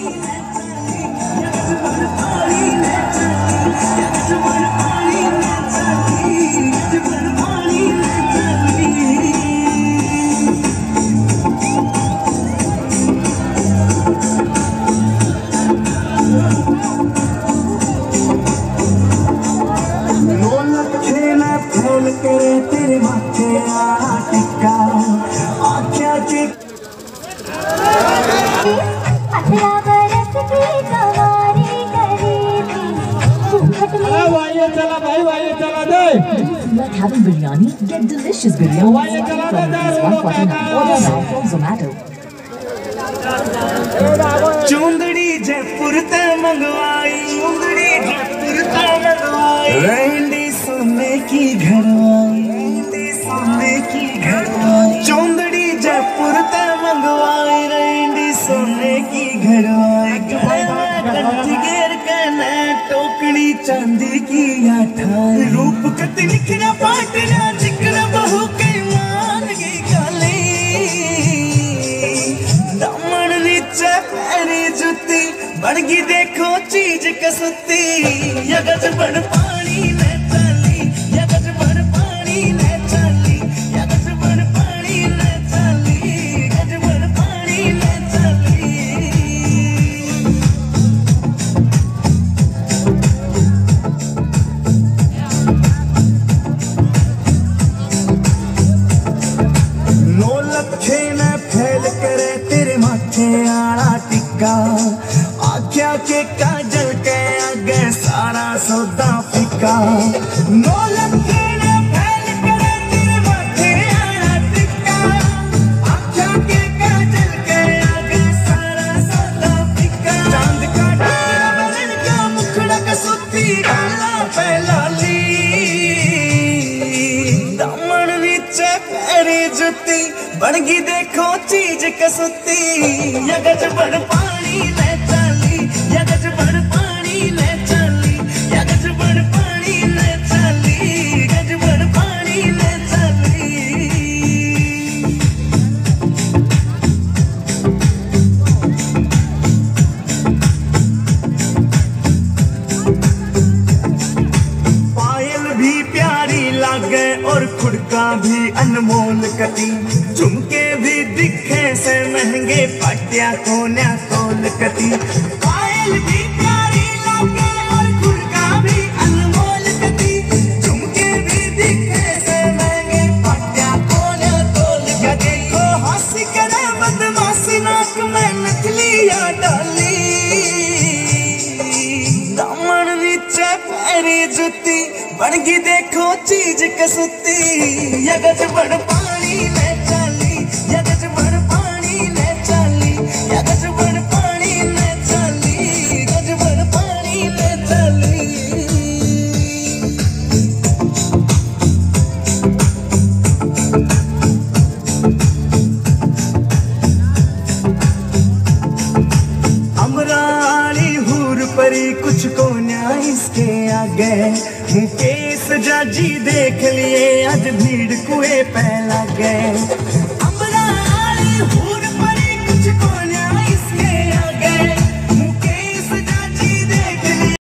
तेरे माथे टिक्का आख्या के Like having biryani? Get delicious biryani from ₹149. Order now from Zomato. चुंदड़ी जयपुर ते मंगवाई, चुंदड़ी जयपुर ते मंगवाई, रैंडी सोने की घरवाई, रैंडी सोने की घरवाई, चुंदड़ी जयपुर ते मंगवाई, रैंडी सोने की घरवाई, घेर कने टोकड़ी चांदी की आठाई, रूप कति निखरा पाटना चिकना बहु के मान की काली, दामन नीचे पैरी जुती बड़गी देखो चीज कसुती, यगज बड़ पानी में चली, यगज बड़ पानी में चली, यगज बड़ पानी में चली, यगज बड़ पानी में चली। नो लखे न फैल करे तेरे माथे आला टिक्का, आख्या के काजल के आगे सारा सौदा फिका, नो लखे न फैल करे तेरे माथे आला टिक्का, आख्या के काजल के आगे सारा सौदा फिका, चांद का टुकड़ा बन का मुखड़ा कसुती गाला पहलाली, दामन नीचे पैरी जुती बड़गी देखो चीज कसुती, यगज बड़ पानी में चली, यगज बड़ पानी में चली, यगज बड़ पानी में चली, यगज बड़ पानी में चली। पायल भी प्यारी लागे और खुड़का भी अनमोल कटी, झुमके भी दिखे से महंगे पाटिया कोन्या तोल कटी, पायल भी प्यारी लागे और खुड़का भी अनमोल कटी, झुमके भी दिखे से महंगे पाटिया कोन्या तोल कटी, देखो हंसी करे बदमाशी नाक में नकलिया डाली, दामन नीचे पैरी जुती बड़गी देखो चीज कसुती, यगज बड़ पानी में चली, यगज बड़ पानी में चली, यगज बड़ पानी में चली, यगज बड़ पानी में चली। अमराली हूर परी कुछ को न्याय इसके आगे, मुकेश जाजी देख लिए आज भीड़ कुएं पे लगे,